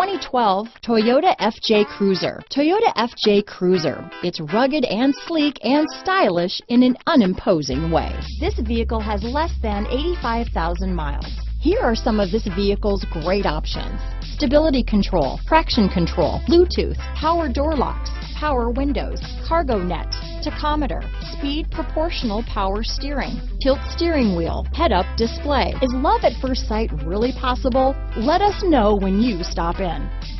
2012 Toyota FJ Cruiser. Toyota FJ Cruiser. It's rugged and sleek and stylish in an unimposing way. This vehicle has less than 85,000 miles. Here are some of this vehicle's great options: stability control, traction control, Bluetooth, power door locks, power windows, cargo net, tachometer, speed proportional power steering, tilt steering wheel, head-up display. Is love at first sight really possible? Let us know when you stop in.